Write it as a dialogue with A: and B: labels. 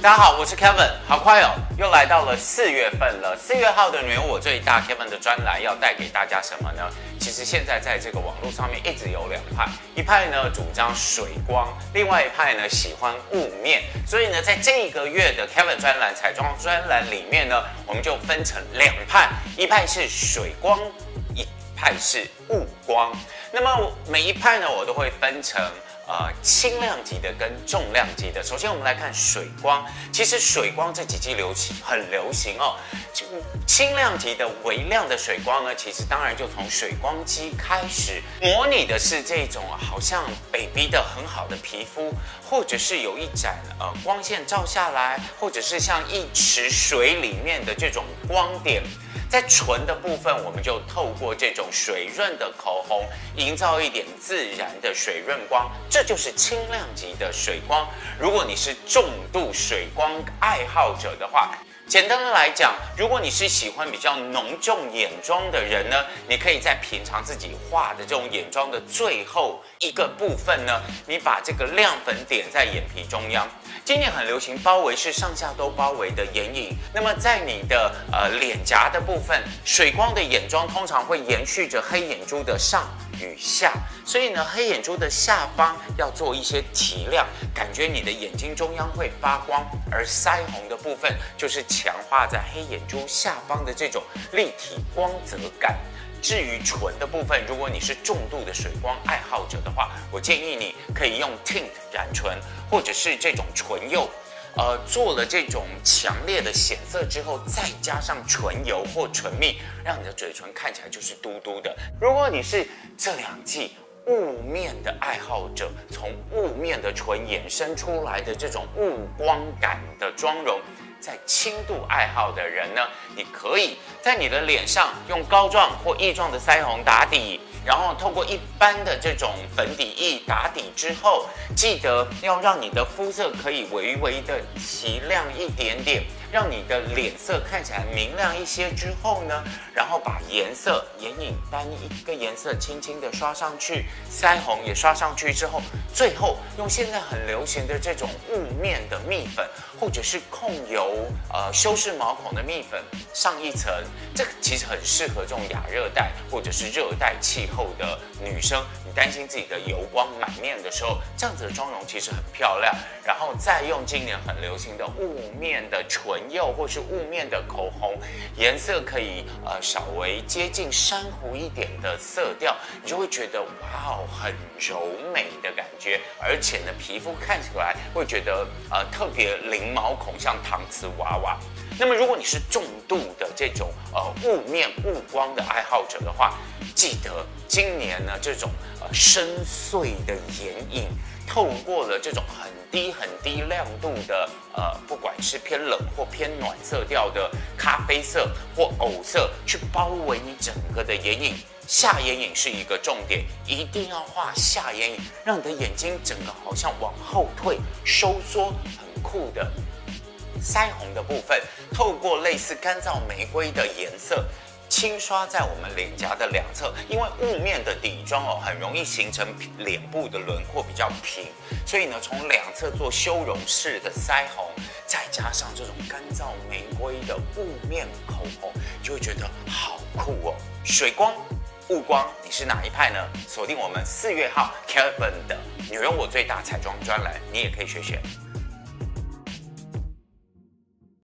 A: 大家好，我是 Kevin， 好快哦，又来到了4月份了。4月号的女人我最大 Kevin 的专栏要带给大家什么呢？其实现在在这个网络上面一直有两派，一派呢主张水光，另外一派呢喜欢雾面。所以呢，在这个月的 Kevin 专栏彩妆专栏里面呢，我们就分成两派，一派是水光，一派是雾光。那么每一派呢，我都会分成轻量级的跟重量级的。首先我们来看水光，其实水光这几季很流行哦。轻量级的微亮的水光呢，其实当然就从水光肌开始，模拟的是这种好像 baby 的很好的皮肤，或者是有一盏光线照下来，或者是像一池水里面的这种光点。在唇的部分，我们就透过这种水润的口红，营造一点自然的水润光，这就是轻量级的水光。如果你是重度水光爱好者的话，简单的来讲，如果你是喜欢比较浓重眼妆的人呢，你可以在平常自己画的这种眼妆的最后一个部分呢，你把这个亮粉点在眼皮中央。今年很流行包围式上下都包围的眼影，那么在你的脸颊的部分，水光的眼妆通常会延续着黑眼珠的上与下，所以呢，黑眼珠的下方要做一些提亮，感觉你的眼睛中央会发光，而腮红的部分就是强化在黑眼珠下方的这种立体光泽感。至于唇的部分，如果你是重度的水光爱好者的话，我建议你可以用 tint 染唇，或者是这种唇釉，做了这种强烈的显色之后，再加上唇油或唇蜜，让你的嘴唇看起来就是嘟嘟的。如果你是这两季雾面的爱好者，从雾面的唇衍生出来的这种雾光感的妆容，在轻度爱好的人呢，你可以在你的脸上用膏状或液状的腮红打底，然后透过一般的这种粉底液打底之后，记得要让你的肤色可以微微的提亮一点点，让你的脸色看起来明亮一些之后呢，然后把颜色眼影单一个颜色轻轻的刷上去，腮红也刷上去之后，最后用现在很流行的这种雾面的蜜粉，或者是控油修饰毛孔的蜜粉上一层，这个其实很适合这种亚热带或者是热带气候的女生。你担心自己的油光满面的时候，这样子的妆容其实很漂亮。然后再用今年很流行的雾面的唇釉或是雾面的口红，颜色可以稍微接近珊瑚一点的色调，你就会觉得哇哦，很柔美的感觉，而且呢，皮肤看起来会觉得特别零毛孔，像搪瓷娃娃。那么如果你是重度的这种雾面雾光的爱好者的话，记得今年呢这种深邃的眼影，透过了这种很低亮度的不管是偏冷或偏暖色调的咖啡色或藕色，去包围你整个的眼影。下眼影是一个重点，一定要画下眼影，让你的眼睛整个好像往后退收缩，很酷的。腮红的部分，透过类似干燥玫瑰的颜色，轻刷在我们脸颊的两侧，因为雾面的底妆很容易形成脸部的轮廓比较平，所以呢，从两侧做修容式的腮红，再加上这种干燥玫瑰的雾面口红，就会觉得好酷哦。水光、雾光，你是哪一派呢？锁定我们4月号 Kevin 的女人我最大彩妆专栏，你也可以学学。